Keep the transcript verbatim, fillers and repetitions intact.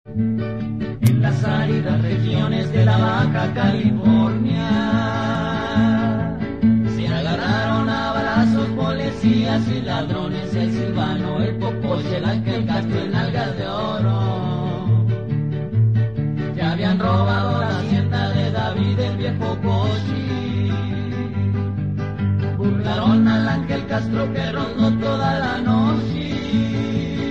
En las áridas regiones de la Baja California se agarraron a balazos policías y ladrones, el Silvano, el Popoche, el Ángel Castro, el Nalgas de Oro. Ya habían robado la hacienda de David el viejo Pochi, burlaron al Ángel Castro que rondó toda la noche.